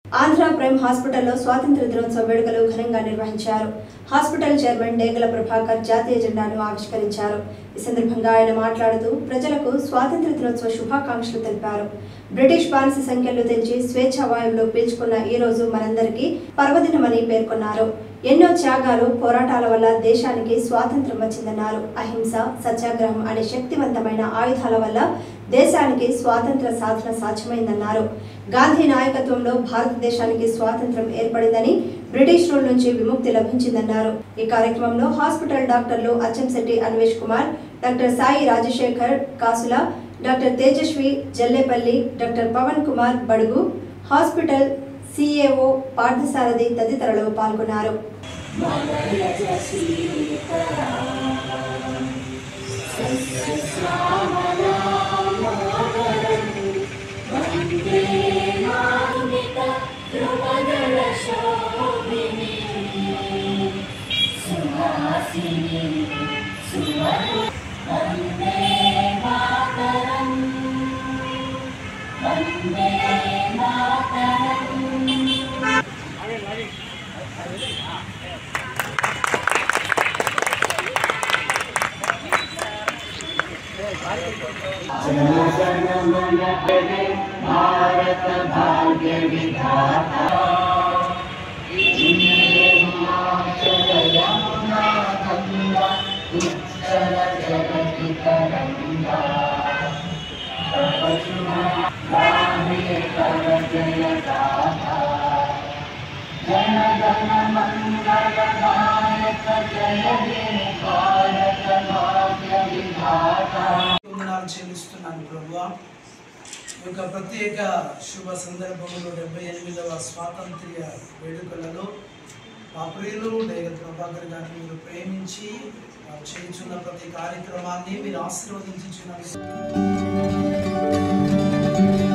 Andhra prime హాస్పిటల్లో స్వాతంత్ర దినోత్సవ వేడుకలు ఘనంగా నిర్వహించారు. హాస్పిటల్ చైర్మన్ డేగల ప్రభాకర్ జాతీయ జెండాను ఆవిష్కరించారు. ఈ సందర్భంగా ఆయన మాట్లాడుతూ ప్రజలకు స్వాతంత్ర దినోత్సవ శుభాకాంక్షలు తెలిపారు. బ్రిటిష్ బానిస సంఖ్యలు తెంచి స్వేచ్ఛా వాయువులు పీల్చుకున్న ఈ రోజు మనందరికీ పర్వదినమని పేర్కొన్నారు. ఎన్నో త్యాగాలు, పోరాటాల వల్ల దేశానికి స్వాతంత్రం వచ్చిందన్నారు. అహింస, సత్యాగ్రహం అనే శక్తివంతమైన ఆయుధాల వల్ల దేశానికి స్వాతంత్ర సాధన సాధ్యమైందన్నారు. గాంధీ నాయకత్వంలో భారతదేశానికి స్వాతంత్రం ఏర్పడిందని, బ్రిటిష్ రూల్ నుంచి విముక్తి లభించిందన్నారు. ఈ కార్యక్రమంలో హాస్పిటల్ డాక్టర్లు Achamshetti Anvesh Kumar, doctor Sai Rajasekhar Kasula, doctor Tejaswi Jallepalli, doctor Pavan Kumar Budugu, hospital CAO Parthasarathi తదితరులు పాల్గొన్నారు. भारत भाग्य विधाता यमुना गंगा उच्चल जगति तरंगा जय गाथा जन गण मंगल नायक जय हे भारत भाग्य विधाता చెల్లిస్తున్నాను ప్రభువా. ఈ యొక్క ప్రత్యేక శుభ సందర్భంలో 78వ స్వాతంత్ర్య వేడుకలలో మా ప్రియులు డేగల ప్రభాకర్ గారిని మీరు ప్రేమించి చేయించున్న ప్రతి కార్యక్రమాన్ని మీరు ఆశీర్వదించుచున్నారు.